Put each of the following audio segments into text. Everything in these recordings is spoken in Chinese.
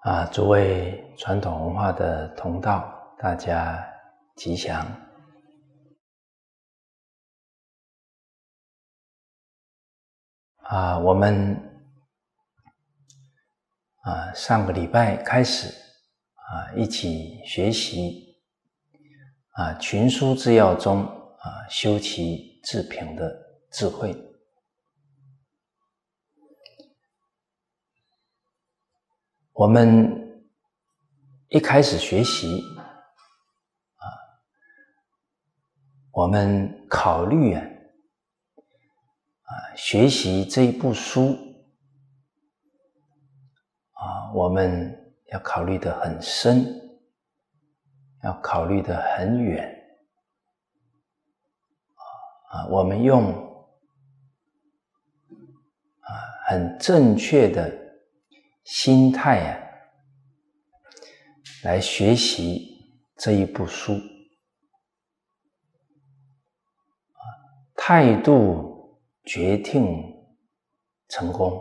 诸位传统文化的同道，大家吉祥。我们上个礼拜开始一起学习群书治要中修齐治平的智慧。我们一开始学习我们考虑学习这一部书我们要考虑得很深，要考虑得很远我们用很正确的心态来学习这一部书。态度决定成功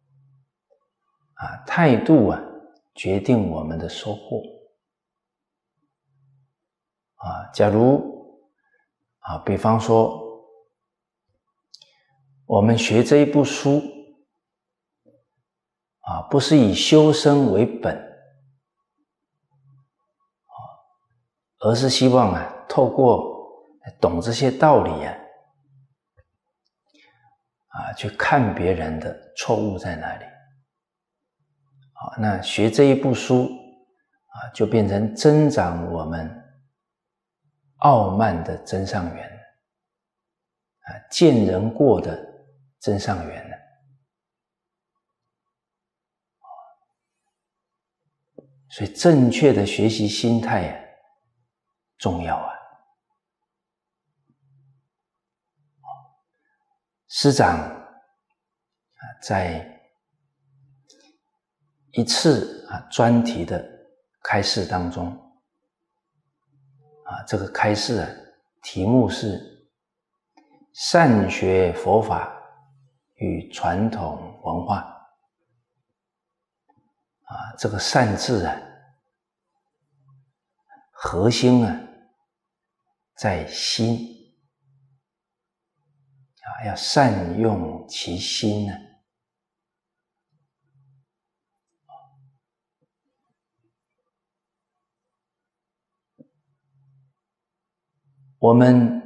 态度决定我们的收获假如比方说我们学这一部书不是以修身为本而是希望透过懂这些道理去看别人的错误在哪里那学这一部书就变成增长我们傲慢的真上缘见人过的真上缘所以正确的学习心态重要师长在一次专题的开示当中这个开示题目是善学佛法与传统文化这个善字核心在心要善用其心我们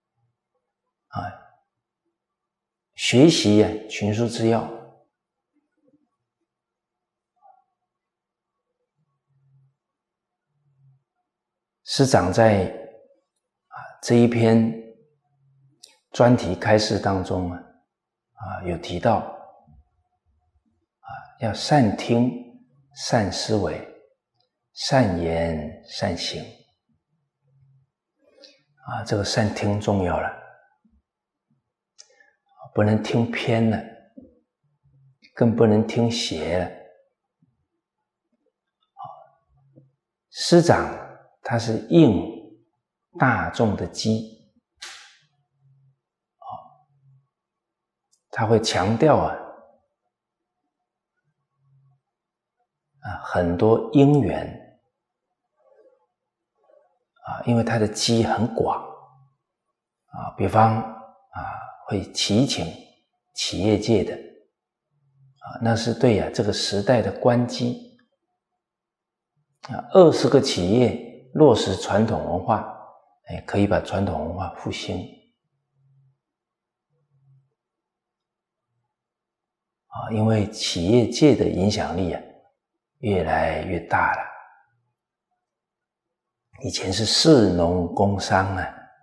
学习群书治要师长在这一篇专题开示当中有提到要善听善思维善言善行这个善听重要了不能听偏了更不能听邪了师长他是应大众的机他会强调很多因缘因为他的机很广比方会祈请企业界的那是对这个时代的关机20个企业落实传统文化可以把传统文化复兴因为企业界的影响力越来越大了以前是士农工商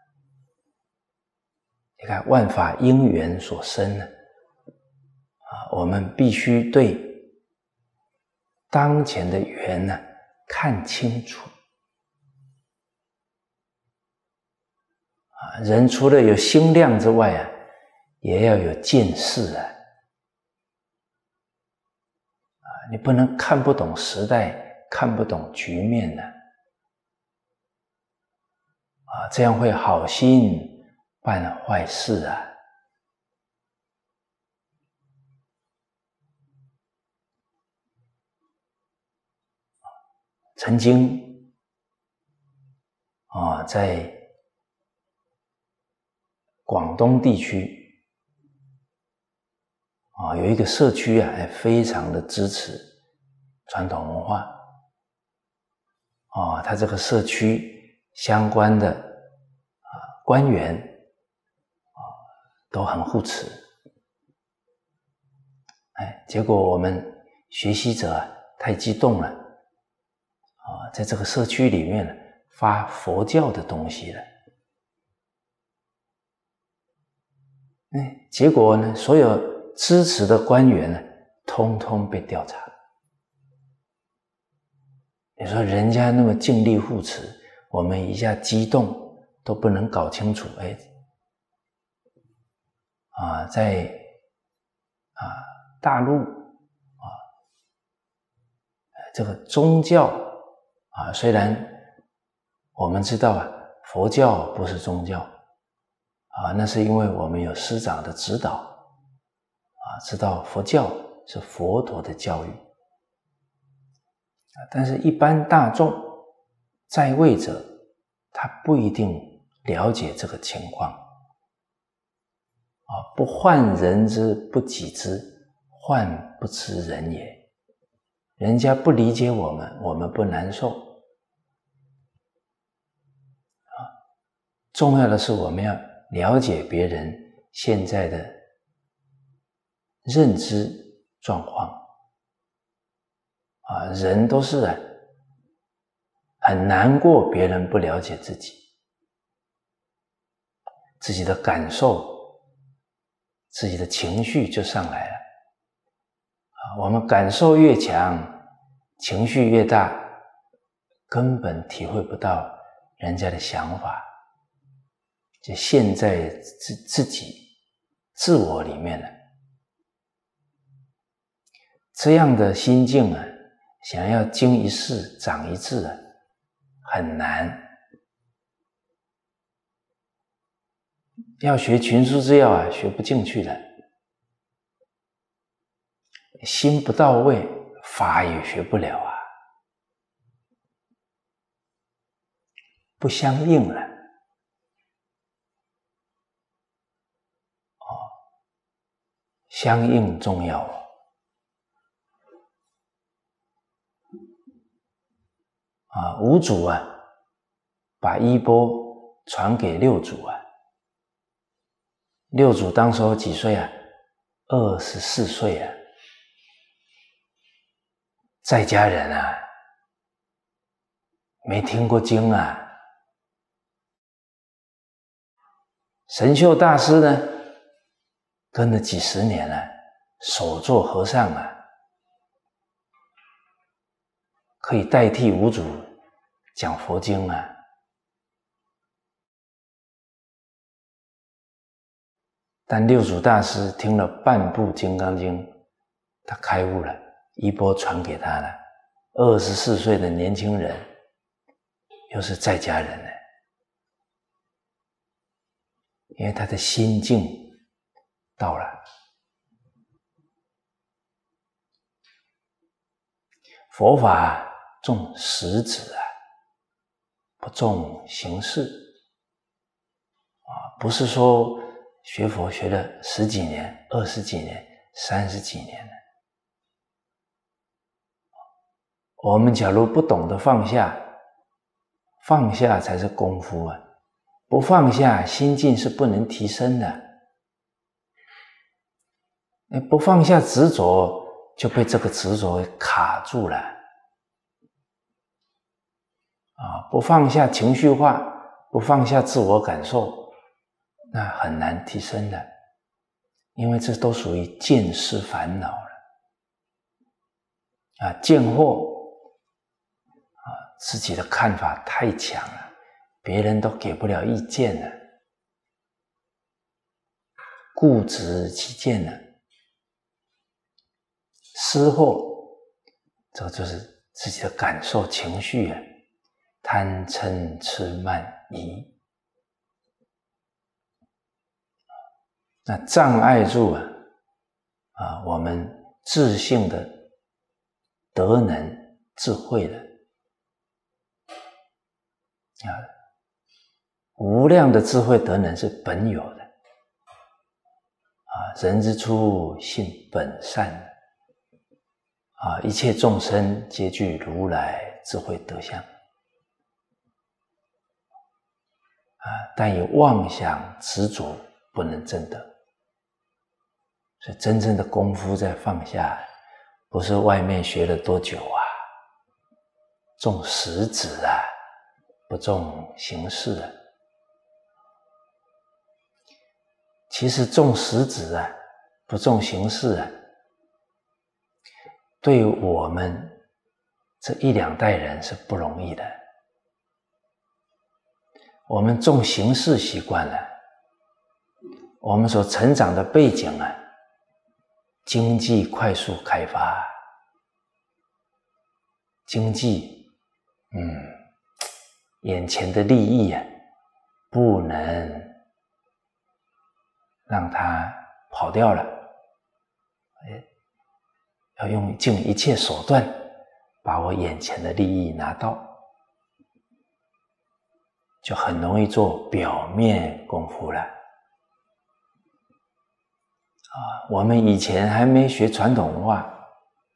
你看万法因缘所生我们必须对当前的缘看清楚人除了有心量之外也要有见识你不能看不懂时代看不懂局面这样会好心办坏事曾经在广东地区有一个社区非常的支持传统文化它这个社区相关的官员都很护持，结果我们学习者太激动了在这个社区里面发佛教的东西了，结果呢，所有支持的官员呢，通通被调查。你说人家那么尽力护持，我们一下激动都不能搞清楚，在大陆这个宗教虽然我们知道佛教不是宗教那是因为我们有师长的指导知道佛教是佛陀的教育但是一般大众在位者他不一定了解这个情况不患人之不己知，患不知人也。人家不理解我们，我们不难受重要的是我们要了解别人现在的认知状况人都是很难过别人不了解自己的感受自己的情绪就上来了我们感受越强情绪越大根本体会不到人家的想法就陷在自己自我里面了这样的心境想要经一事长一智很难要学群书之要学不进去了心不到位法也学不了不相应了相应重要五祖把衣钵传给六祖六祖当时候几岁24岁在家人没听过经神秀大师呢跟了几十年了手做和尚可以代替五祖讲佛经但六祖大师听了半部金刚经他开悟了衣钵传给他了24岁的年轻人又是在家人因为他的心境到了佛法重实质不重形式不是说学佛学了10几年20几年30几年了我们假如不懂得放下放下才是功夫不放下心境是不能提升的不放下执着就被这个执着卡住了不放下情绪化不放下自我感受那很难提升的因为这都属于见识烦恼了见惑自己的看法太强了别人都给不了意见了固执己见了失惑这个就是自己的感受情绪贪嗔痴慢疑那障碍住我们自性的德能智慧的无量的智慧德能是本有的人之初性本善一切众生皆具如来智慧德相但以妄想执着不能证得。所以真正的功夫在放下，不是外面学了多久重实质不重形式其实重实质不重形式对我们这一两代人是不容易的。我们重形式习惯了，我们所成长的背景经济快速开发，经济眼前的利益不能让它跑掉了，要用尽一切手段把我眼前的利益拿到，就很容易做表面功夫了我们以前还没学传统文化，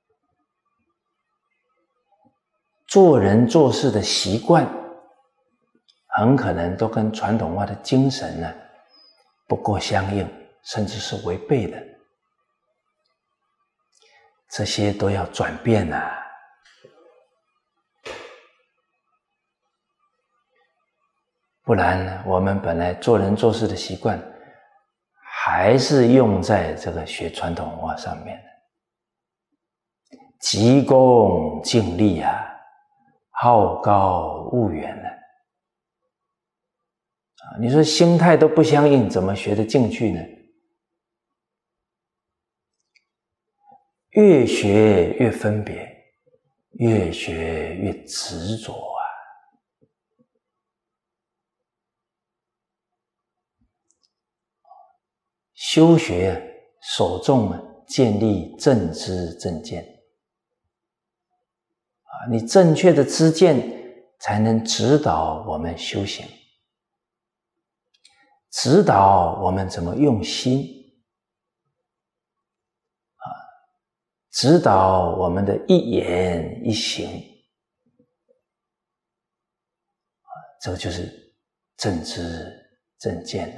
做人做事的习惯很可能都跟传统文化的精神不够相应，甚至是违背的。这些都要转变不然我们本来做人做事的习惯还是用在这个学传统文化上面，急功近利好高骛远你说心态都不相应，怎么学得进去呢？越学越分别，越学越执着修学首重建立正知正见你正确的知见才能指导我们修行，指导我们怎么用心指导我们的一言一行这个就是正知正见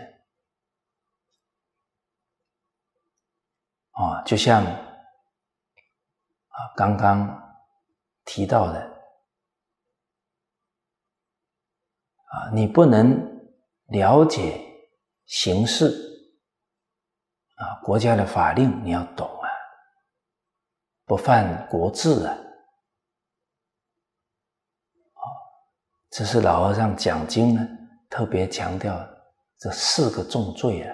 就像刚刚提到的你不能了解形势国家的法令你要懂不犯国制这是老和尚讲经呢特别强调这4个重罪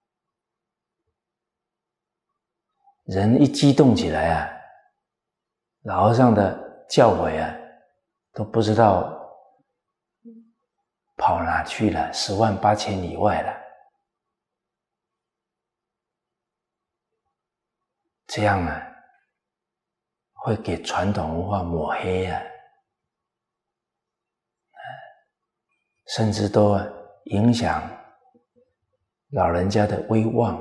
人一激动起来老和尚的教诲都不知道跑哪去了，10万8千里外了。这样会给传统文化抹黑甚至都影响老人家的威望。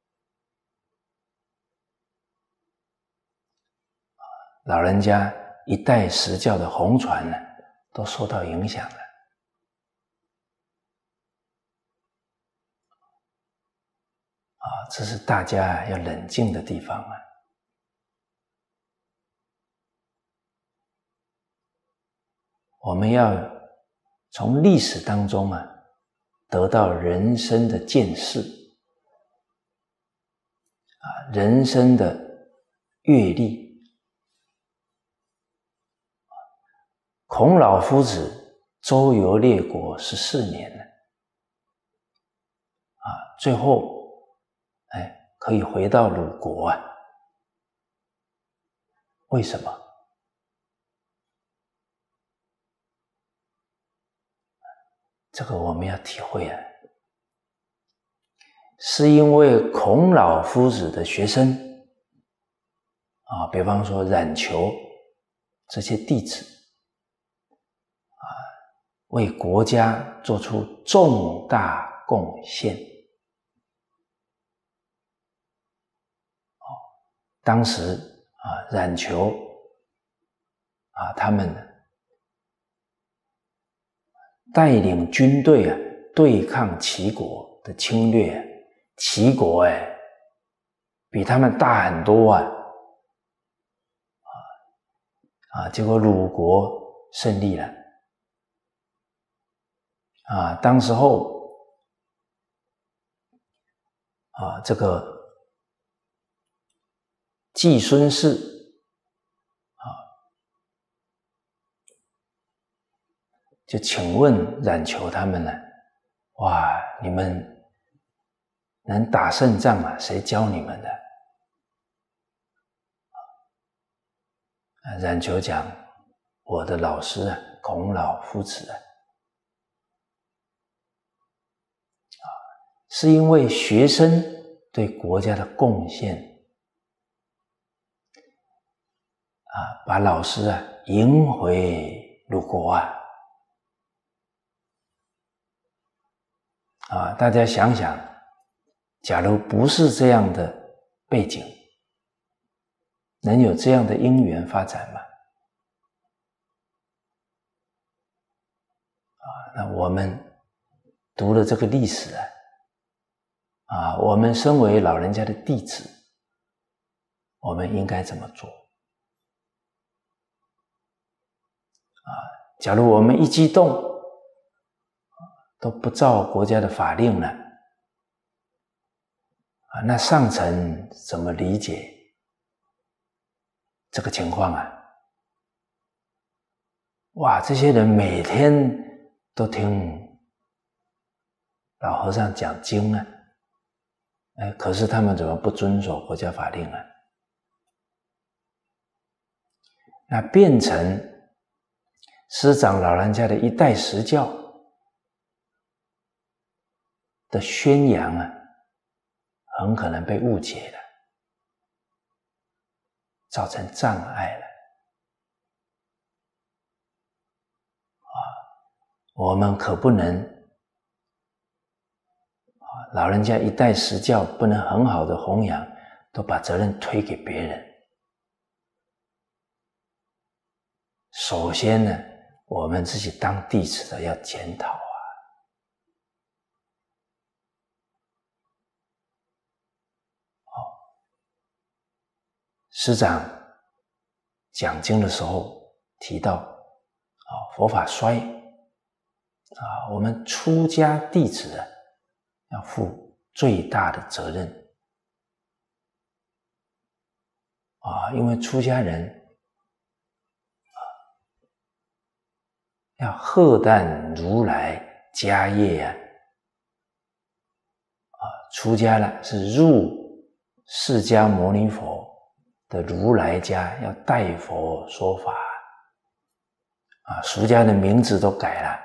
老人家一代实教的弘传都受到影响了。这是大家要冷静的地方我们要从历史当中得到人生的见识人生的阅历。孔老夫子周游列国14年最后可以回到鲁国为什么？这个我们要体会是因为孔老夫子的学生比方说冉求这些弟子为国家做出重大贡献。当时冉求他们带领军队对抗齐国的侵略，齐国比他们大很多结果鲁国胜利了当时候这个季孙氏就请问冉求他们呢，哇，你们能打胜仗谁教你们的？冉求讲，我的老师孔老夫子是因为学生对国家的贡献把老师迎回鲁国大家想想，假如不是这样的背景，能有这样的因缘发展吗？那我们读了这个历史我们身为老人家的弟子，我们应该怎么做？假如我们一激动都不照国家的法令了那上层怎么理解这个情况哇，这些人每天都听老和尚讲经可是他们怎么不遵守国家法令那变成师长老人家的一代实教的宣扬很可能被误解了，造成障碍了我们可不能老人家一代实教不能很好的弘扬，都把责任推给别人。首先呢，我们自己当弟子的要检讨师长讲经的时候提到佛法衰我们出家弟子要负最大的责任因为出家人要荷担如来家业出家了是入释迦牟尼佛的如来家，要代佛说法俗家的名字都改了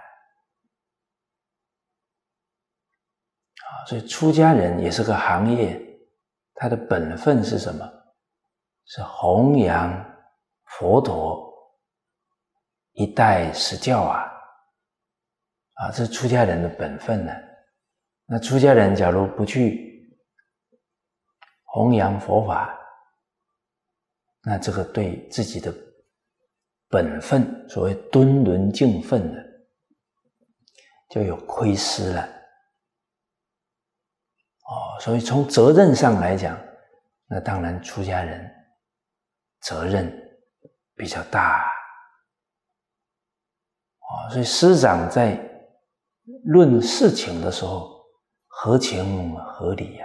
所以出家人也是个行业，他的本分是什么？是弘扬佛陀一代实教这是出家人的本分呢。那出家人假如不去弘扬佛法，那这个对自己的本分，所谓敦伦敬分的，就有亏失了所以从责任上来讲，那当然出家人责任比较大所以师长在论事情的时候合情合理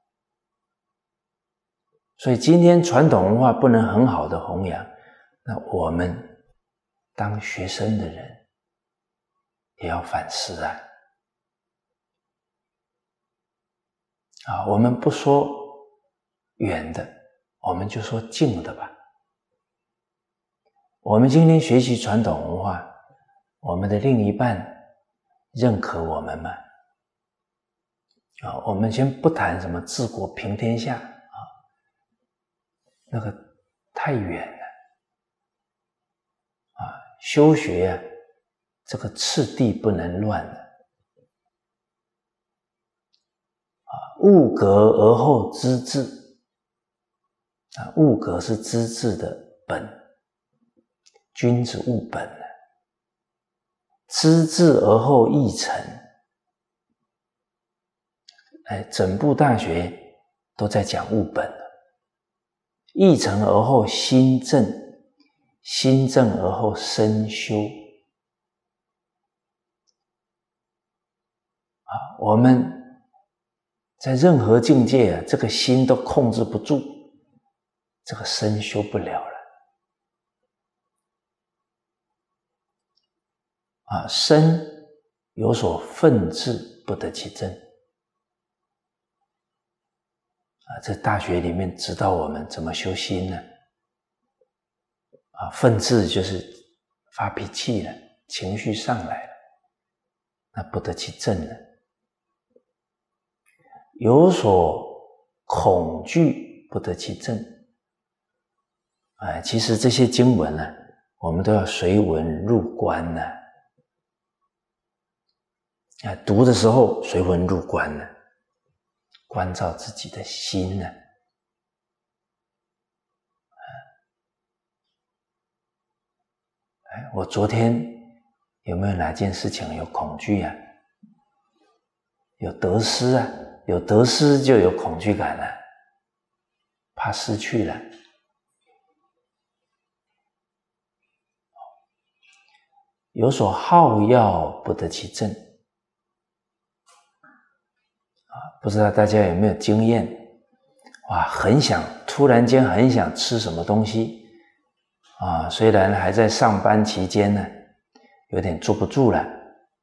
所以今天传统文化不能很好的弘扬，那我们当学生的人也要反思我们不说远的，我们就说近的吧。我们今天学习传统文化，我们的另一半认可我们吗？我们先不谈什么治国平天下那个太远了修学这个次第不能乱的。物格而后知至，物格是知至的本，君子务本，知至而后意诚。整部大学都在讲务本，意诚而后心正，心正而后身修。我们在任何境界这个心都控制不住，这个身修不了了。身有所愤志，不得其正。这大学里面指导我们怎么修心呢？愤志就是发脾气了，情绪上来了，那不得其正了。有所恐惧，不得其正。其实这些经文呢，我们都要随文入观呢。读的时候随文入观呢，关照自己的心呢。我昨天有没有哪件事情有恐惧啊？有得失啊？有得失就有恐惧感了，怕失去了。有所好要，不得其正。不知道大家有没有经验？突然间很想吃什么东西虽然还在上班期间呢，有点坐不住了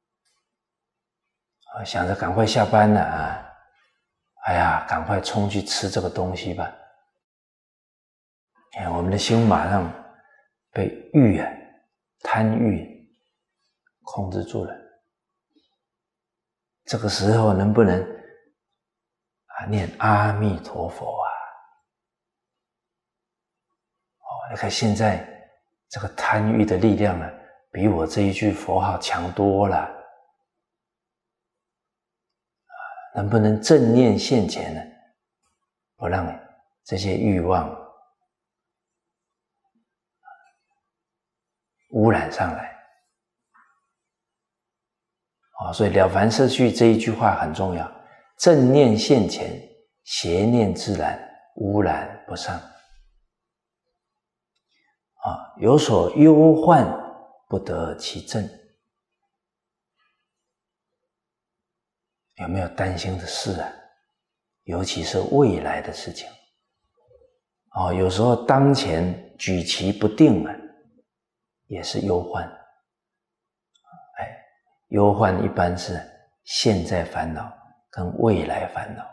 想着赶快下班了赶快冲去吃这个东西吧。我们的心马上被欲贪欲控制住了。这个时候能不能念阿弥陀佛你看现在这个贪欲的力量呢，比我这一句佛号强多了。能不能正念现前呢？不让这些欲望污染上来。所以《了凡四训》这一句话很重要，正念现前，邪念自然，污染不上。有所忧患，不得其正。有没有担心的事尤其是未来的事情有时候当前举棋不定也是忧患。忧患一般是现在烦恼跟未来烦恼。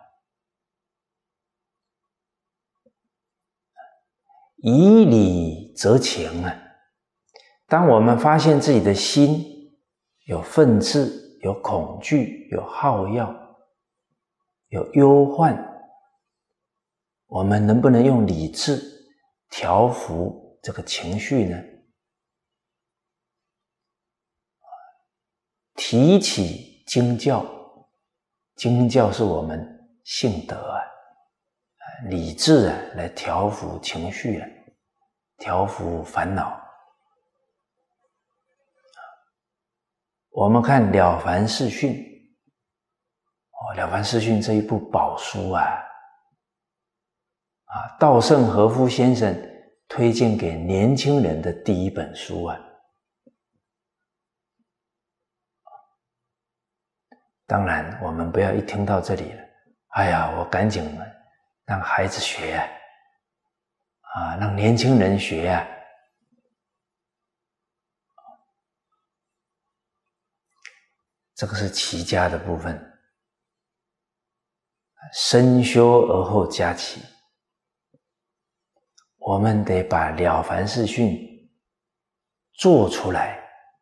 以理则情当我们发现自己的心有愤志，有恐惧，有好要，有忧患，我们能不能用理智调伏这个情绪呢？提起经教，经教是我们性德理智来调伏情绪调伏烦恼。我们看《了凡四训》《了凡四训》这一部宝书稻盛和夫先生推荐给年轻人的第一本书当然我们不要一听到这里了我赶紧让孩子学让年轻人学这个是齐家的部分，身修而后家齐。我们得把了凡四训做出来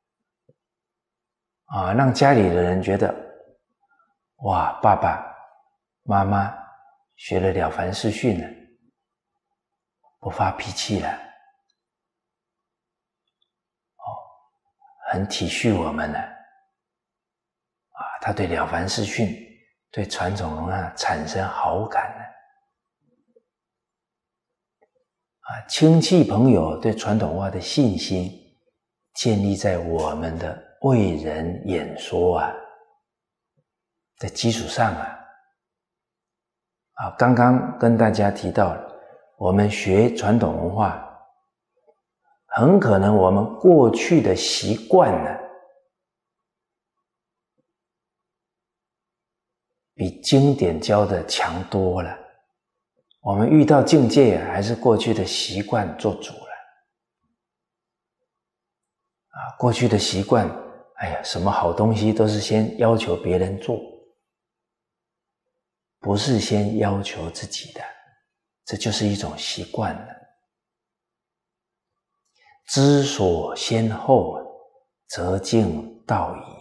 让家里的人觉得哇，爸爸妈妈学了了凡四训了，不发脾气了很体恤我们呢，他对了凡四训、对传统文化产生好感呢。亲戚朋友对传统文化的信心建立在我们的为人演说的基础上刚刚跟大家提到了，我们学传统文化，很可能我们过去的习惯呢，比经典教的强多了。我们遇到境界还是过去的习惯做主了。过去的习惯，什么好东西都是先要求别人做，不是先要求自己的，这就是一种习惯了。知所先后，则近道矣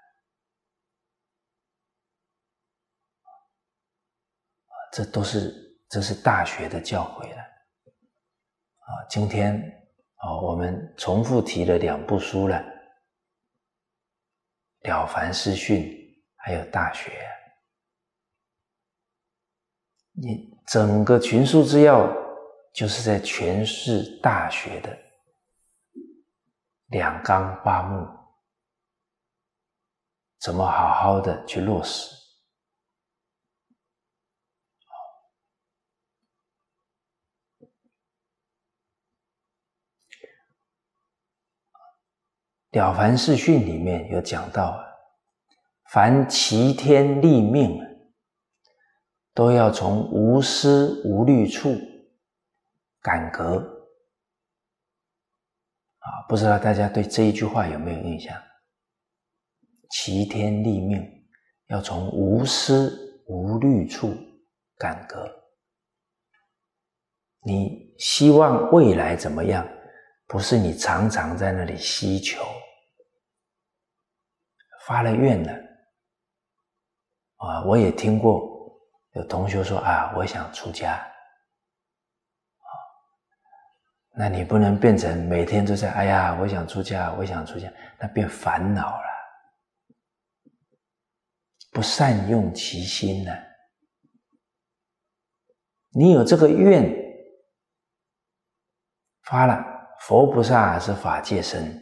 这是大学的教诲了。今天我们重复提了2部书了，了凡四训还有大学。你整个群书之要就是在诠释大学的2纲8目，怎么好好的去落实。了凡四训里面有讲到，凡齐天立命都要从无私无虑处感革。不知道大家对这一句话有没有印象？齐天立命要从无私无虑处感革。你希望未来怎么样，不是你常常在那里希求，发了愿了我也听过有同学说我想出家，那你不能变成每天都在我想出家，我想出家，那变烦恼了，不善用其心了。你有这个愿发了，佛菩萨是法界身，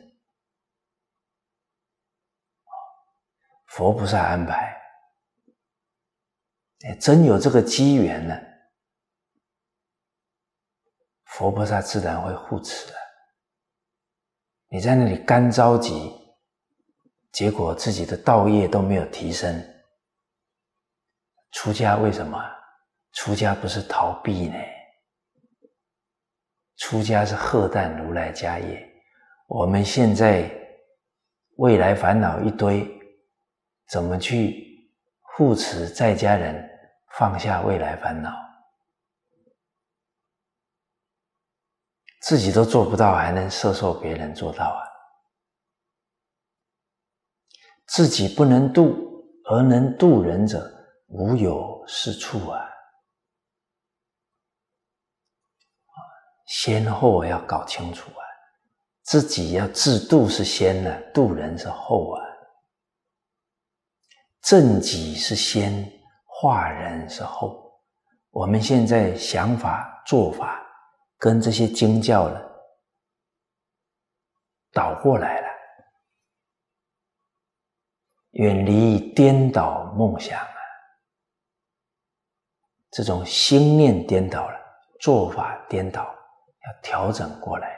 佛菩萨安排，真有这个机缘呢，佛菩萨自然会护持的。你在那里干着急，结果自己的道业都没有提升。出家为什么？出家不是逃避呢，出家是荷担如来家业。我们现在未来烦恼一堆，怎么去护持在家人放下未来烦恼？自己都做不到，还能摄受别人做到自己不能度，而能度人者，无有是处先后要搞清楚自己要自度是先度人是后正己是先，化人是后。我们现在想法做法跟这些经教倒过来了，远离颠倒梦想这种心念颠倒了，做法颠倒，要调整过来。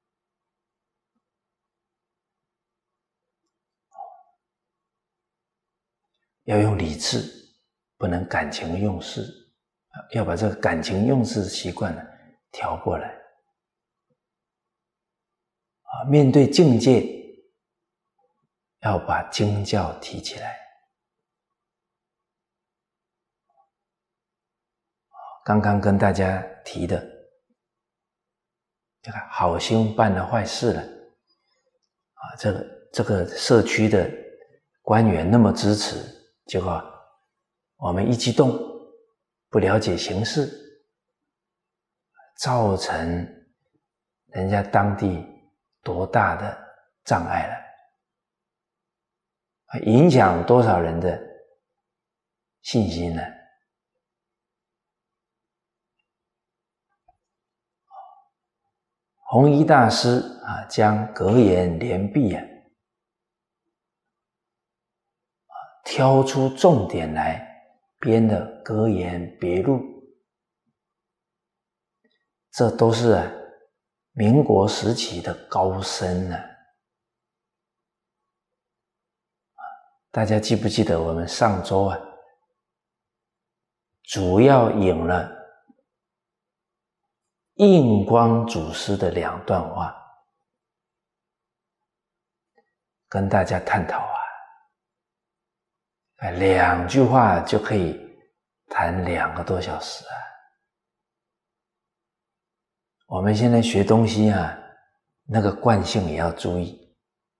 要用理智，不能感情用事，要把这个感情用事的习惯调过来。面对境界，要把经教提起来。刚刚跟大家提的，这个好心办了坏事了这个社区的官员那么支持，结果我们一激动，不了解形势，造成人家当地多大的障碍了。 影响多少人的信心呢？弘一大师将格言联璧挑出重点来编的格言别录，这都是民国时期的高僧大家记不记得我们上周主要引了印光祖师的2段话，跟大家探讨2句话就可以谈2个多小时我们现在学东西那个惯性也要注意。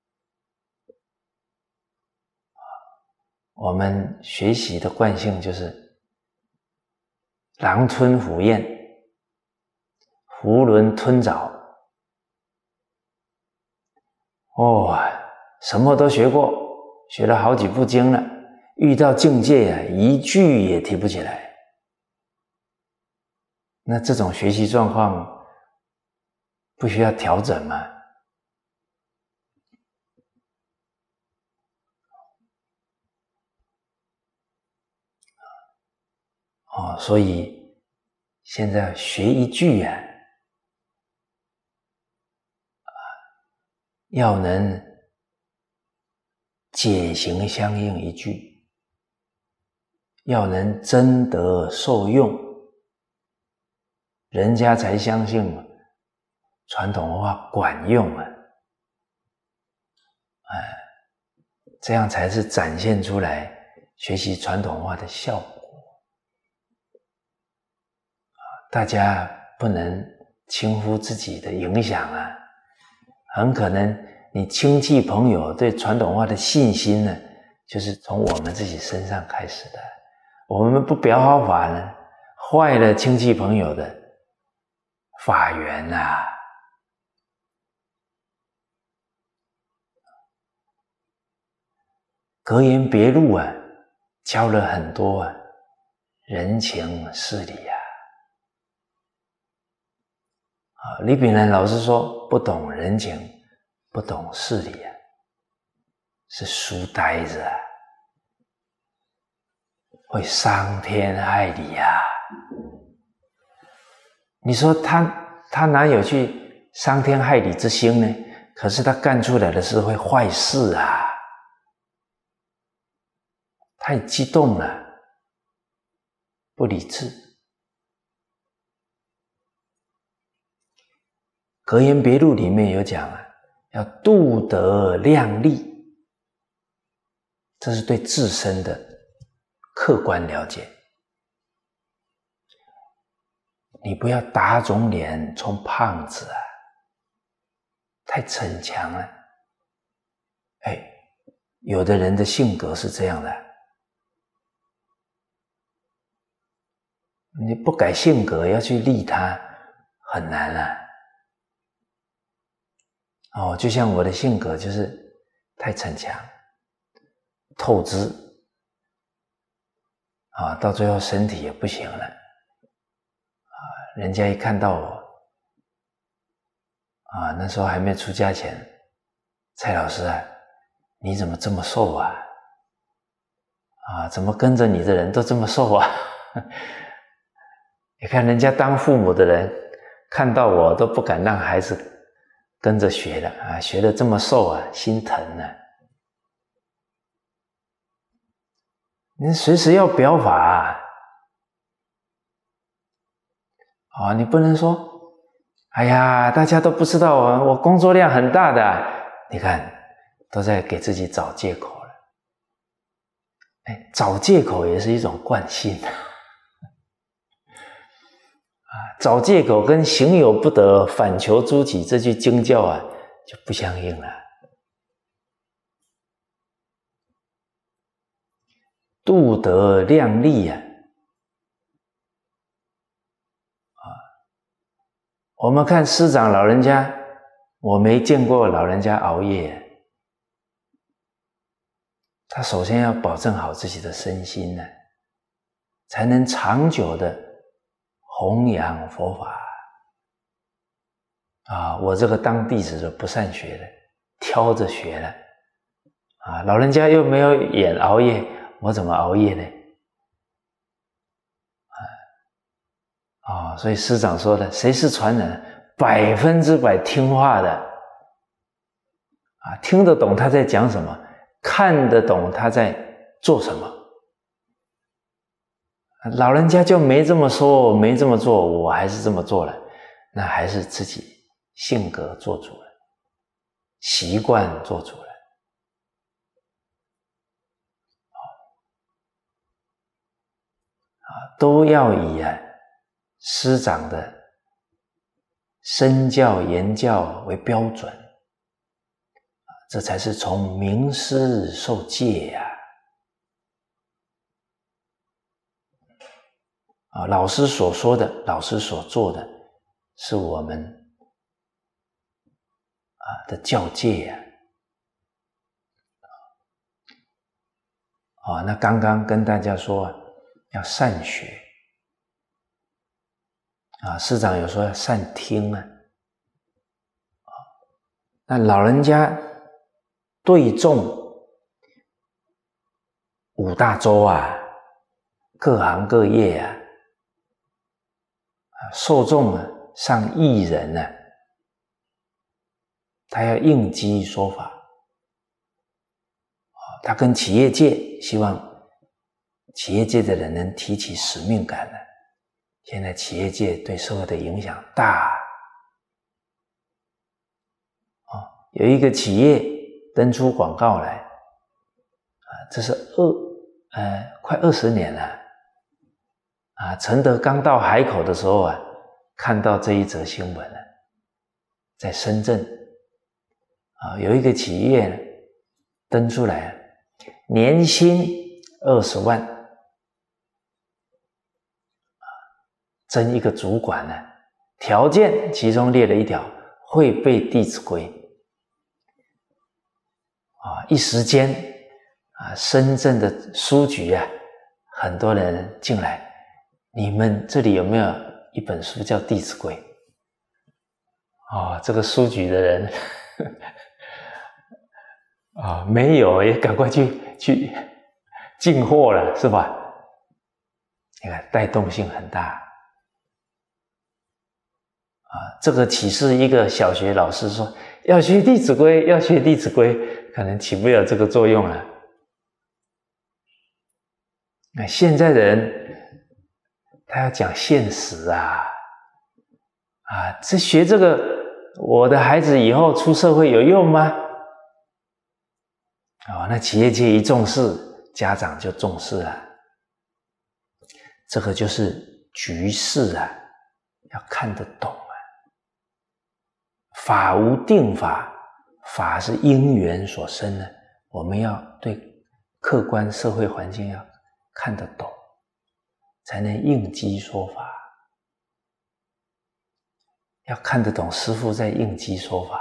我们学习的惯性就是狼吞虎咽，囫囵吞枣。什么都学过，学了好几部经了，遇到境界一句也提不起来。那这种学习状况不需要调整吗？所以现在学一句要能解行相应一句，要能真得受用，人家才相信传统文化管用这样才是展现出来学习传统文化的效果。大家不能轻忽自己的影响很可能你亲戚朋友对传统文化的信心呢，就是从我们自己身上开始的。我们不表好法呢，坏了亲戚朋友的法缘格言别录教了很多人情事理李炳南老师说，不懂人情，不懂事理是书呆子会伤天害理你说他哪有去伤天害理之心呢？可是他干出来的是会坏事太激动了，不理智。格言别录里面有讲要度德量力，这是对自身的客观了解。你不要打肿脸充胖子太逞强了。有的人的性格是这样的，你不改性格要去利他很难就像我的性格就是太逞强透支到最后身体也不行了人家一看到我那时候还没出家前，蔡老师你怎么这么瘦怎么跟着你的人都这么瘦你看人家当父母的人看到我都不敢让孩子跟着学了学得这么瘦心疼你随时要表法你不能说哎呀大家都不知道我工作量很大的你看都在给自己找借口了找借口也是一种惯性找借口跟行有不得反求诸己这句经教就不相应了。度德量力我们看师长老人家，我没见过老人家熬夜他首先要保证好自己的身心呢，才能长久的弘扬佛法。我这个当弟子的不善学的，挑着学了，老人家又没有演熬夜，我怎么熬夜呢？所以师长说的，谁是传人？100%听话的，听得懂他在讲什么，看得懂他在做什么。老人家就没这么说，没这么做，我还是这么做了，那还是自己性格做主了，习惯做主了。都要以师长的身教言教为标准，这才是从名师受戒老师所说的，老师所做的，是我们的教戒那刚刚跟大家说要善学师长有说要善听那老人家对众5大洲各行各业受众上亿人他要应机说法他跟企业界希望企业界的人能提起使命感现在企业界对社会的影响大有一个企业登出广告来这是快20年了陈德刚到海口的时候看到这一则新闻在深圳有一个企业登出来年薪20万征一个主管条件其中列了一条，会背《弟子规》一时间深圳的书局很多人进来，你们这里有没有一本书叫《弟子规》？这个书局的人没有，也赶快去进货了，是吧？你看带动性很大这个启示一个小学老师说要学《弟子规》，要学《弟子规》，可能起不了这个作用了。那现在的人他要讲现实这学这个，我的孩子以后出社会有用吗？那企业界一重视，家长就重视了。这个就是局势要看得懂法无定法，法是因缘所生的，我们要对客观社会环境要看得懂，才能应机说法。要看得懂师父在应机说法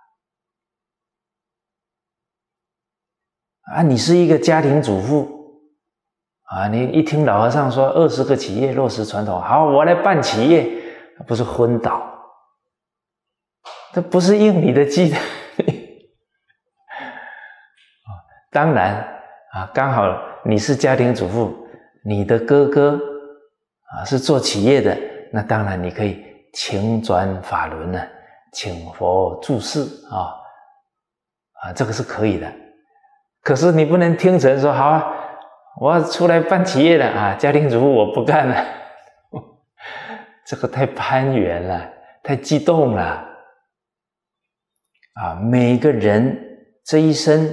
你是一个家庭主妇你一听老和尚说20个企业落实传统，好，我来办企业，不是昏倒，这不是应你的机的当然刚好你是家庭主妇，你的哥哥是做企业的，那当然你可以请转法轮请佛注释这个是可以的。可是你不能听成说好我要出来办企业了家庭主妇我不干了这个太攀援了，太激动了每个人这一生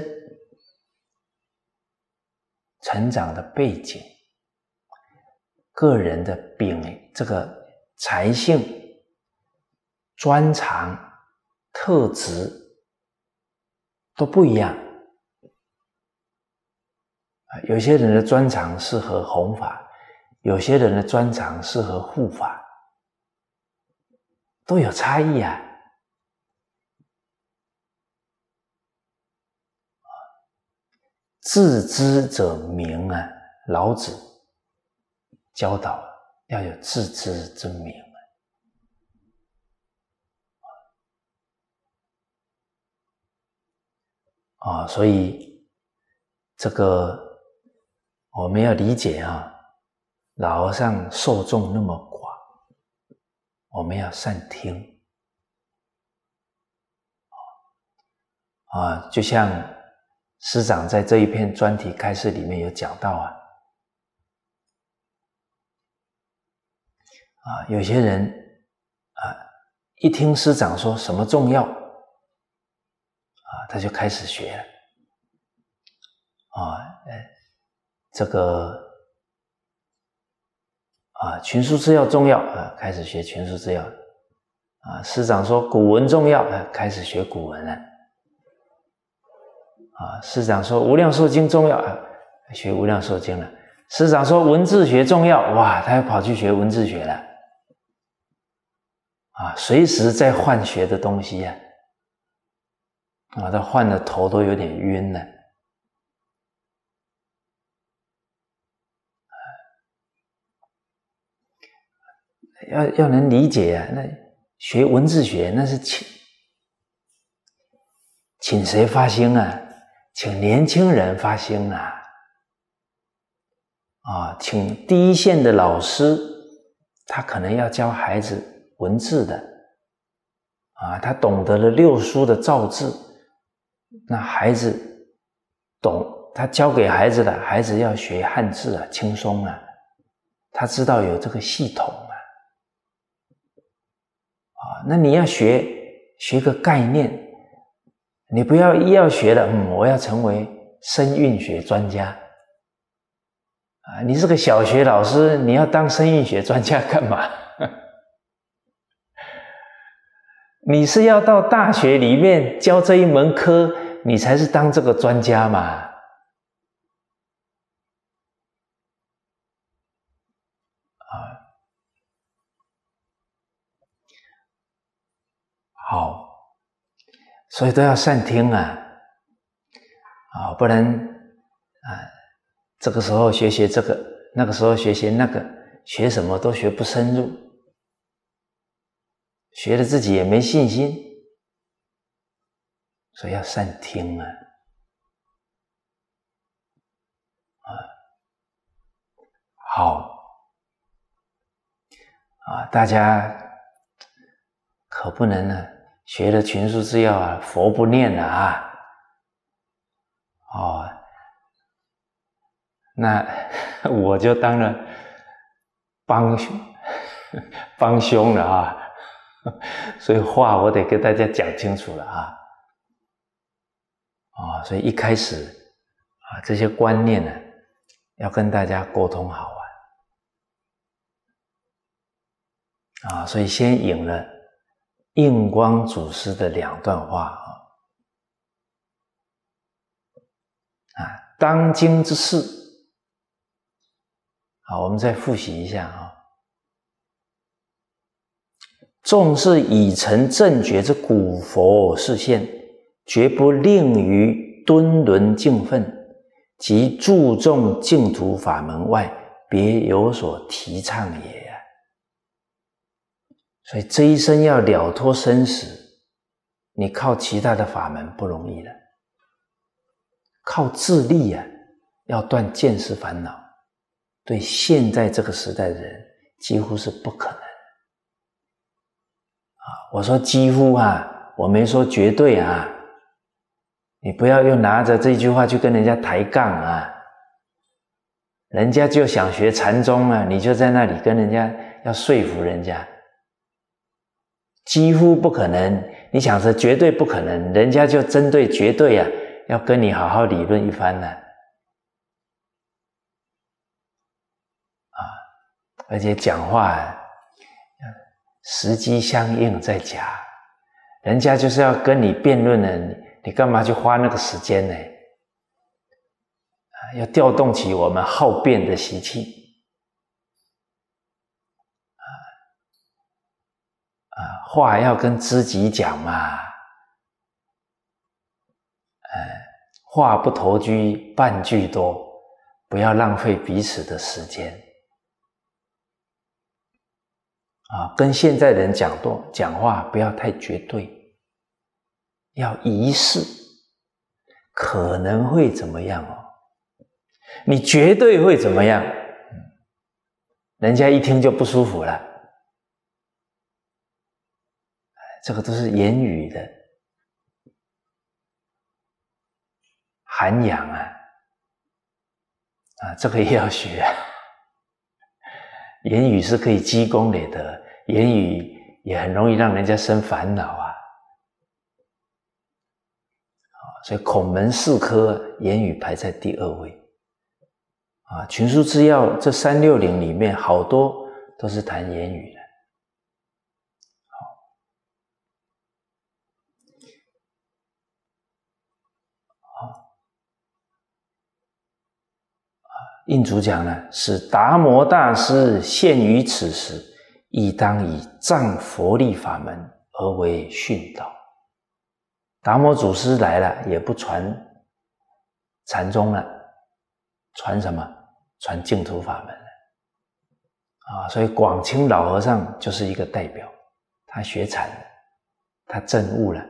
成长的背景，个人的这个才性、专长、特质都不一样有些人的专长适合弘法，有些人的专长适合护法，都有差异自知者明啊，老子教导要有自知之明啊，所以这个我们要理解啊，老和尚受众那么广，我们要善听啊，就像师长在这一篇专题开示里面有讲到啊，有些人一听师长说什么重要他就开始学了这个群书治要重要开始学群书治要师长说古文重要开始学古文了师长说无量寿经重要学无量寿经了，师长说文字学重要，哇，他又跑去学文字学了随时在换学的东西他换的头都有点晕了要能理解那学文字学那是请谁发心请年轻人发心请第一线的老师，他可能要教孩子文字的他懂得了六书的造字，那孩子懂，他教给孩子的，孩子要学汉字轻松他知道有这个系统那你要学个概念，你不要一要学了我要成为声韵学专家你是个小学老师，你要当声韵学专家干嘛你是要到大学里面教这一门科，你才是当这个专家嘛好，所以都要善听不然这个时候学这个，那个时候学那个，学什么都学不深入，学了自己也没信心，所以要善听好大家可不能学了群书治要佛不念了那我就当了帮凶了所以话我得跟大家讲清楚了所以一开始这些观念要跟大家沟通好所以先引了印光祖师的两段话当今之事我们再复习一下重视已成正觉之古佛示现，绝不吝于敦伦敬分，即注重净土法门外，别有所提倡也所以这一生要了脱生死，你靠其他的法门不容易了，靠自力要断见识烦恼，对现在这个时代的人几乎是不可能我说几乎我没说绝对你不要又拿着这句话去跟人家抬杠人家就想学禅宗你就在那里跟人家要说服人家，几乎不可能，你想着绝对不可能，人家就针对绝对要跟你好好理论一番而且讲话时机相应再讲，人家就是要跟你辩论呢，你干嘛去花那个时间呢？要调动起我们好辩的习气话要跟知己讲嘛话不投机半句多，不要浪费彼此的时间。跟现在人讲话不要太绝对，要仪式，可能会怎么样你绝对会怎么样，人家一听就不舒服了。这个都是言语的涵养这个也要学言语是可以积功累德，言语也很容易让人家生烦恼所以孔门4科言语排在第2位群书治要这360里面好多都是谈言语的。印祖讲呢，使达摩大师现于此时，亦当以藏佛力法门而为训导。达摩祖师来了，也不传禅宗了，传什么？传净土法门了所以广清老和尚就是一个代表，他学禅了，他证悟了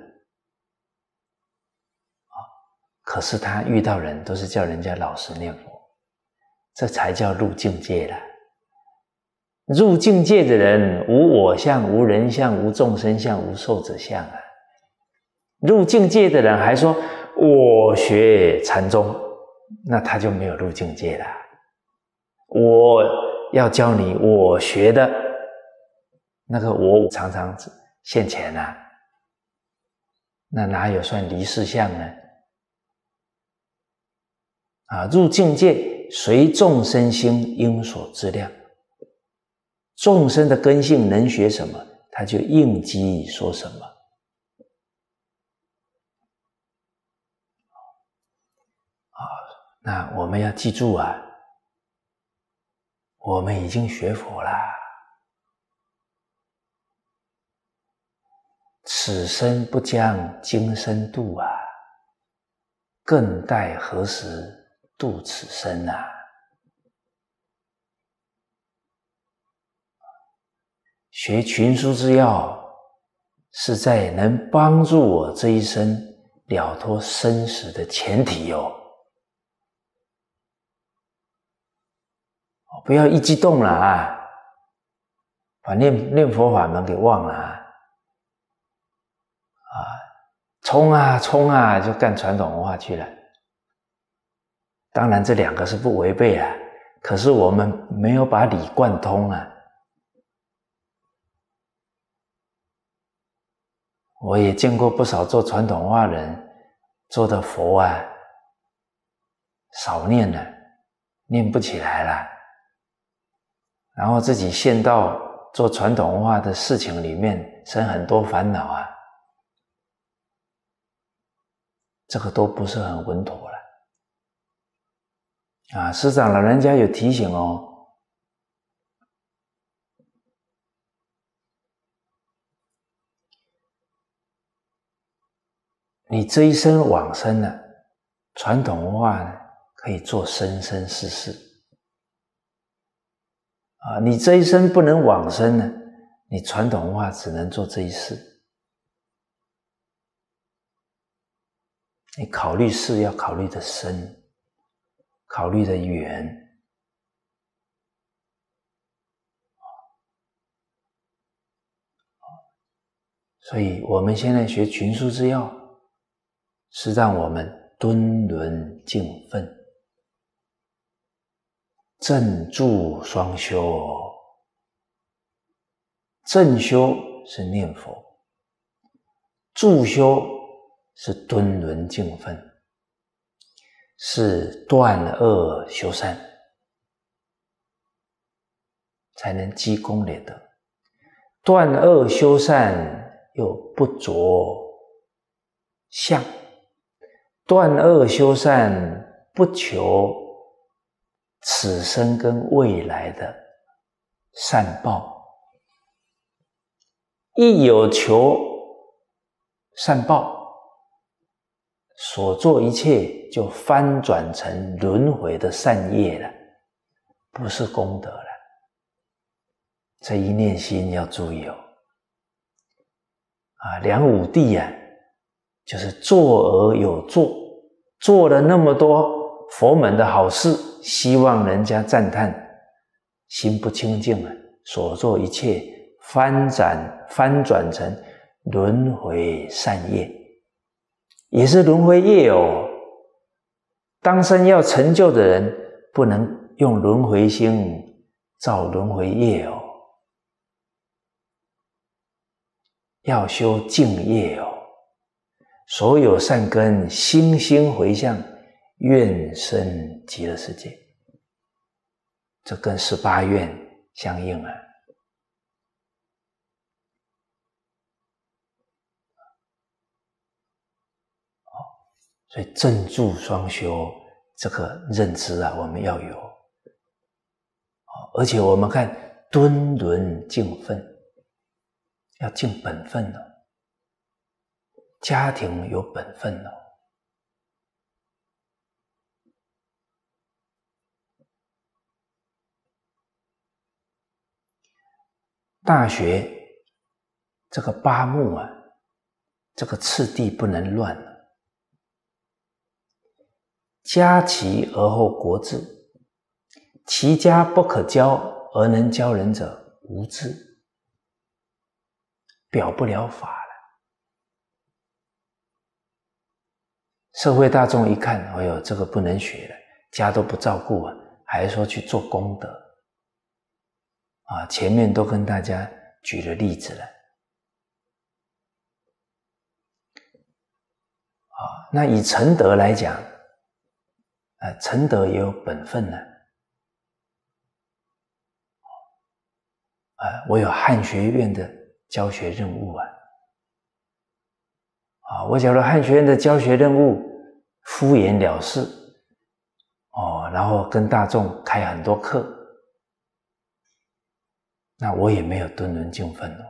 可是他遇到人都是叫人家老实念佛，这才叫入境界了。入境界的人无我相、无人相、无众生相、无寿者相入境界的人还说我学禅宗，那他就没有入境界了。我要教你我学的，那个我常常现前那哪有算离世相呢？入境界随众生心应所知量，众生的根性能学什么，他就应机说什么。那我们要记住我们已经学佛了，此生不将今生度更待何时度此生学群书之要是在能帮助我这一生了脱生死的前提不要一激动了把念佛法门给忘了冲就干传统文化去了。当然这2个是不违背可是我们没有把理贯通我也见过不少做传统文化人做的佛少念了，念不起来了，然后自己陷到做传统文化的事情里面，生很多烦恼这个都不是很稳妥了师长老人家有提醒你这一生往生了，传统文化可以做生生世世你这一生不能往生呢，你传统文化只能做这一世。你考虑事要考虑的深，考虑的远所以我们现在学群书之要，是让我们敦伦敬分，正住双修正修是念佛，助修是敦伦敬分，是断恶修善，才能积功累德。断恶修善又不着相，断恶修善不求此生跟未来的善报，一有求善报， 所做一切就翻转成轮回的善业了，不是功德了。这一念心要注意哦。梁武帝啊，就是作而有作，做了那么多佛门的好事，希望人家赞叹，心不清净啊，所做一切翻转成轮回善业，也是轮回业哦。当生要成就的人，不能用轮回心造轮回业哦，要修净业哦。所有善根心心回向，愿生极乐世界。这跟18愿相应啊。所以正住双修这个认知啊，我们要有。而且我们看敦伦敬分，要尽本分哦。家庭有本分哦。大学这个八目啊，这个次第不能乱了。家齐而后国治，其家不可教而能教人者，无智，表不了法了。社会大众一看，哎呦，这个不能学了，家都不照顾啊，还说去做功德啊。前面都跟大家举了例子了啊。那以承德来讲，承德也有本分呢。我有汉学院的教学任务啊。我假如汉学院的教学任务敷衍了事然后跟大众开很多课，那我也没有敦伦敬分哦。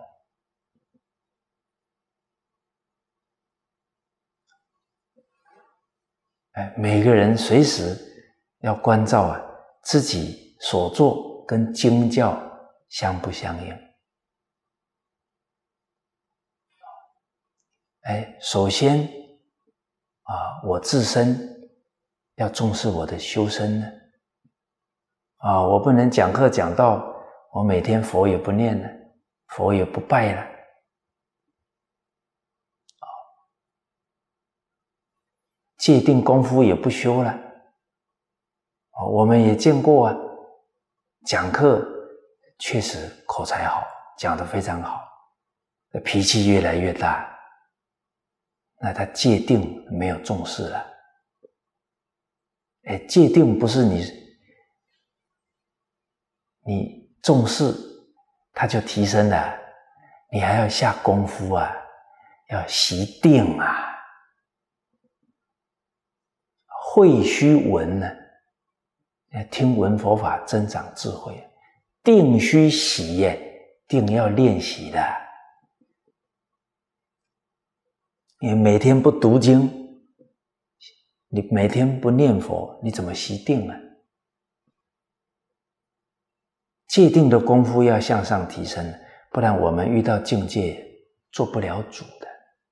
每个人随时要关照自己所做跟经教相不相应。首先我自身要重视我的修身呢。我不能讲课讲到我每天佛也不念了，佛也不拜了。戒定功夫也不修了。我们也见过啊，讲课确实口才好，讲得非常好，脾气越来越大，那他戒定没有重视了。戒定不是你重视它就提升了，你还要下功夫啊，要习定啊。会须闻呢，听闻佛法增长智慧。定须习耶，定要练习的。你每天不读经，你每天不念佛，你怎么习定呢？戒定的功夫要向上提升，不然我们遇到境界做不了主的。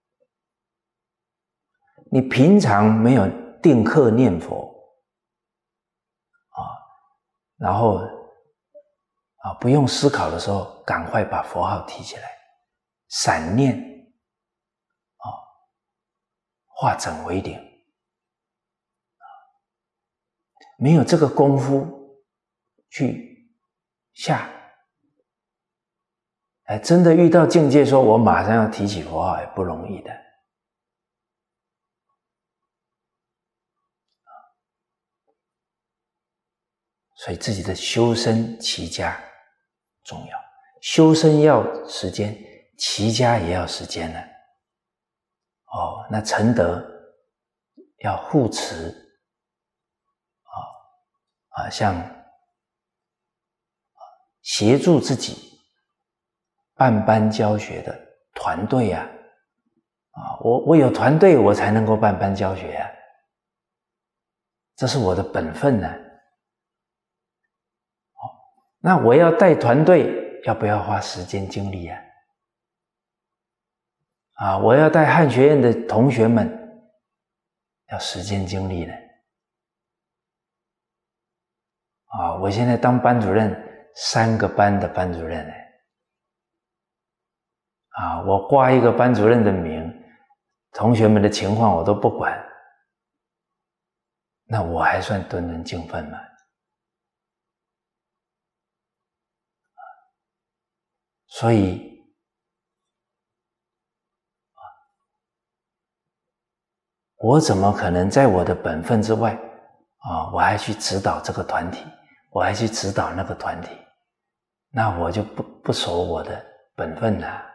你平常没有定课念佛然后不用思考的时候，赶快把佛号提起来，闪念化整为零。没有这个功夫去下，真的遇到境界说我马上要提起佛号也不容易的。所以自己的修身齐家重要，修身要时间，齐家也要时间呢。那承德要护持像协助自己办班教学的团队啊，要有这个协助自己办班教学的团队啊， 我有团队，我才能够办班教学啊，这是我的本分呢。那我要带团队，要不要花时间精力啊？我要带汉学院的同学们，要时间精力呢。我现在当班主任，3个班的班主任呢。我挂一个班主任的名，同学们的情况我都不管，那我还算敦伦敬分吗？所以我怎么可能在我的本分之外我还去指导这个团体，我还去指导那个团体，那我就不守我的本分了。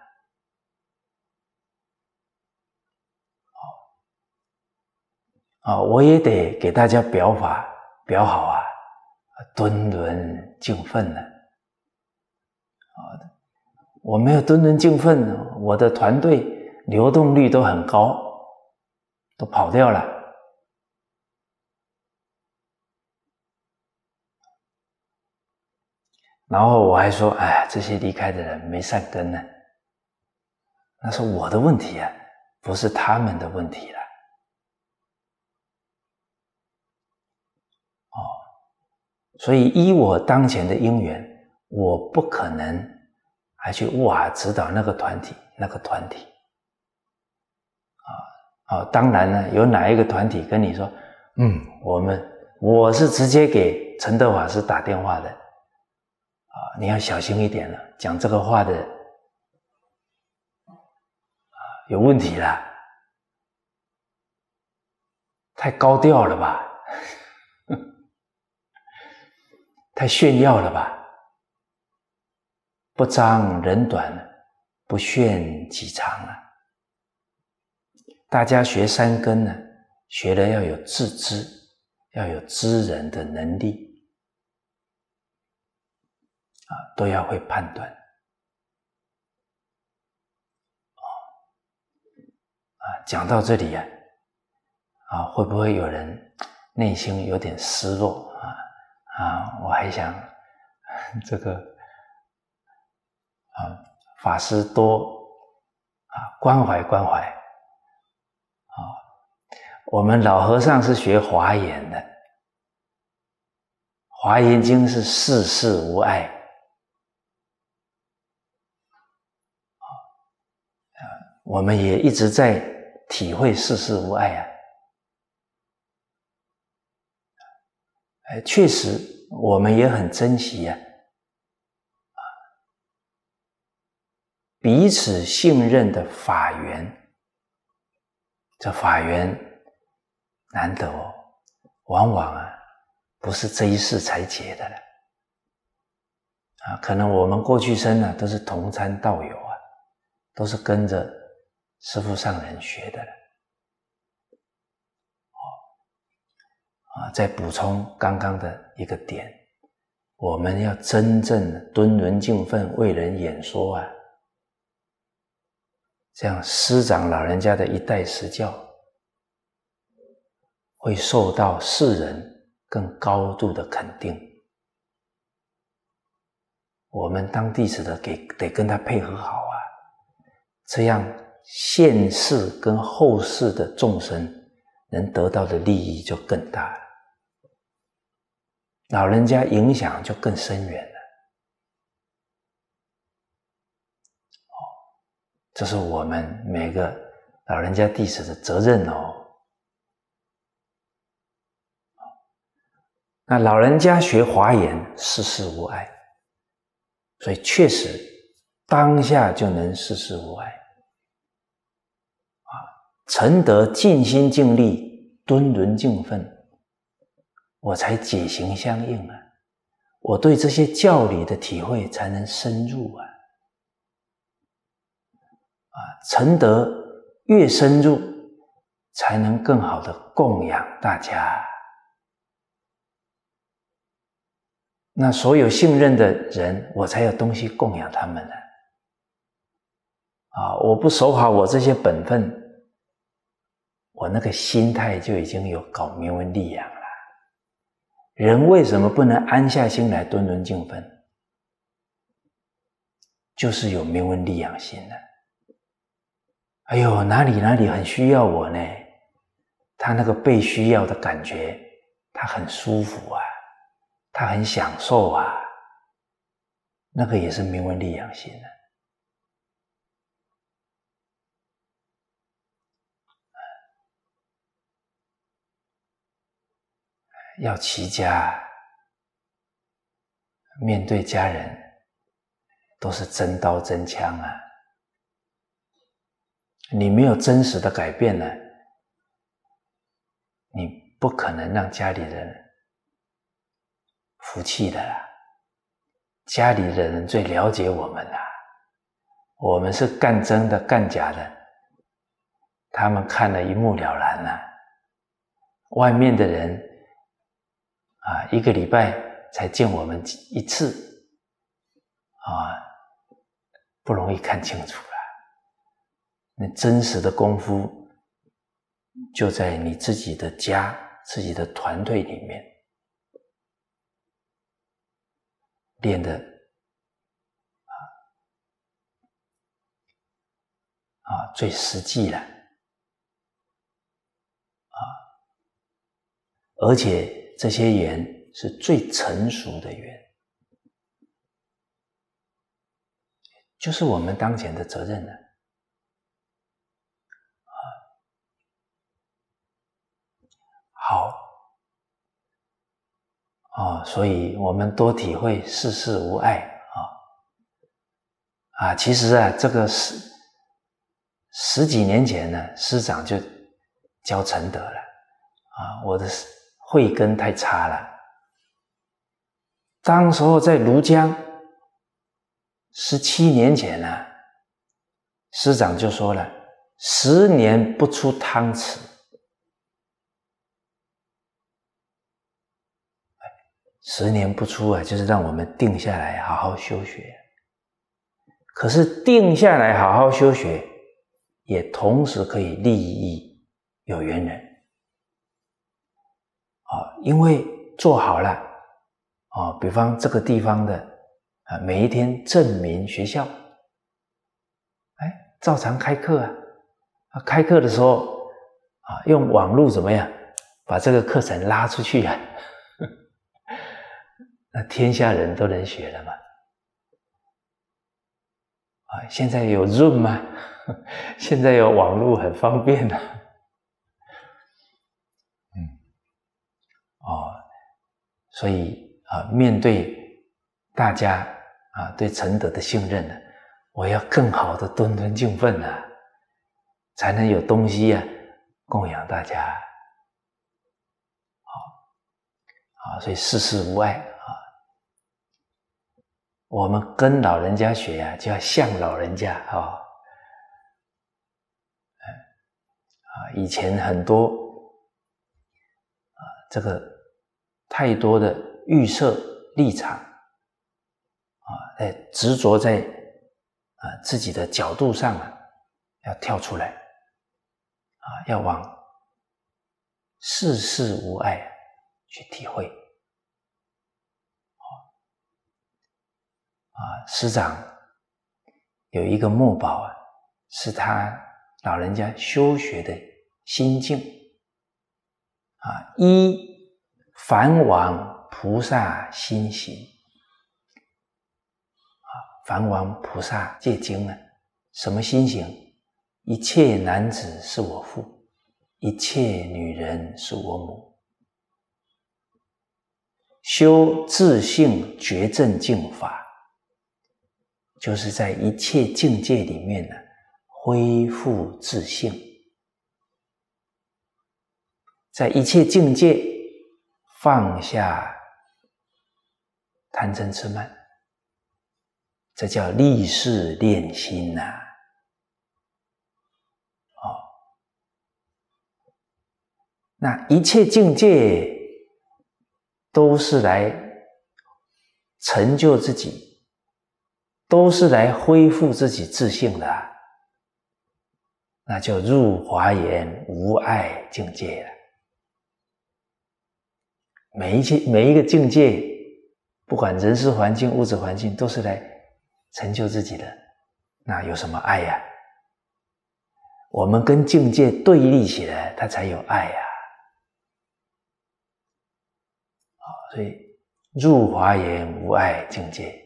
我也得给大家表法表好敦伦敬分呢。我没有敦伦敬分，我的团队流动率都很高，都跑掉了。然后我还说，这些离开的人没善根呢，那是我的问题啊，不是他们的问题了。所以依我当前的因缘，我不可能还去指导那个团体当然呢，有哪一个团体跟你说我是直接给陈德法师打电话的你要小心一点了，讲这个话的有问题啦，太高调了吧太炫耀了吧，不彰人短，不炫己长大家学三根呢，学了要有自知，要有知人的能力都要会判断讲到这里会不会有人内心有点失落我还想这个法师多关怀关怀我们老和尚是学华严的，华严经是世事无碍我们也一直在体会世事无碍确实我们也很珍惜彼此信任的法缘，这法缘难得往往不是这一世才结的了可能我们过去生都是同参道友都是跟着师父上人学的了再补充刚刚的一个点，我们要真正敦伦敬分为人演说这样师长老人家的一代实教会受到世人更高度的肯定，我们当弟子的得跟他配合好这样现世跟后世的众生能得到的利益就更大了，老人家影响就更深远了这是我们每个老人家弟子的责任那老人家学华严世事无碍，所以确实当下就能世事无碍诚得尽心尽力敦伦敬分，我才解行相应我对这些教理的体会才能深入诚得越深入，才能更好的供养大家那所有信任的人，我才有东西供养他们我不守好我这些本分我那个心态就已经有搞明文立养了。人为什么不能安下心来敦伦敬分？就是有明文立养心了。哎呦，哪里很需要我呢？他那个被需要的感觉，他很舒服啊，他很享受啊，那个也是明文立养心了。要齐家，面对家人都是真刀真枪啊！你没有真实的改变呢，你不可能让家里人服气的啦。家里的人最了解我们啦，我们是干真的干假的，他们看了一目了然啦。外面的人一个礼拜才见我们一次不容易看清楚了。那真实的功夫就在你自己的家、自己的团队里面练的最实际了而且这些缘是最成熟的缘，就是我们当前的责任了。好，所以我们多体会世事无碍其实这个十几年前呢，师长就教承德了我的慧根太差了。当时候在庐江17年前呢，师长就说了，10年不出汤匙。10年不出就是让我们定下来好好修学。可是定下来好好修学，也同时可以利益有缘人因为做好了比方这个地方的每一天正民学校照常开课开课的时候用网络怎么样把这个课程拉出去那天下人都能学了嘛现在有 Zoom 吗？现在有网络很方便所以面对大家对承德的信任呢，我要更好的敦伦敬分才能有东西供养大家所以世事无碍我们跟老人家学就要像老人家以前很多这个太多的预设立场执着在自己的角度上要跳出来要往世事无碍去体会师长有一个墨宝是他老人家修学的心境依梵王菩萨心行梵王菩萨戒经什么心行？一切男子是我父，一切女人是我母。修自性觉正净法，就是在一切境界里面恢复自性，在一切境界放下贪嗔痴慢，这叫立事练心那一切境界都是来成就自己，都是来恢复自己自性的那就入华严无碍境界了。每一个境界，不管人事环境、物质环境，都是来成就自己的，那有什么爱呀？我们跟境界对立起来，它才有爱呀。所以入华严无碍境界，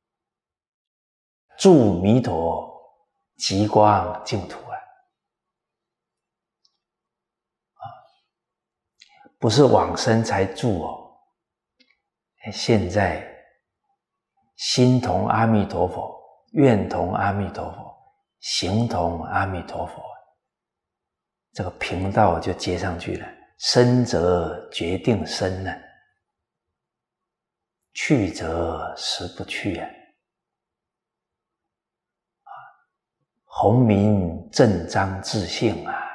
住弥陀极光净土啊！不是往生才住哦，现在心同阿弥陀佛，愿同阿弥陀佛，行同阿弥陀佛，这个频道就接上去了。生则决定生啊，去则实不去啊。弘明正章自性啊，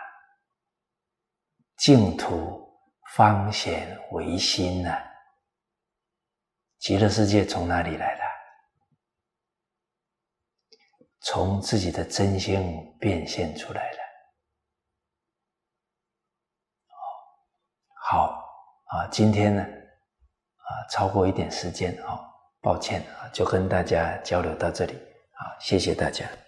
净土方显唯心啊。极乐世界从哪里来的？从自己的真心变现出来的。好今天呢超过一点时间抱歉就跟大家交流到这里谢谢大家。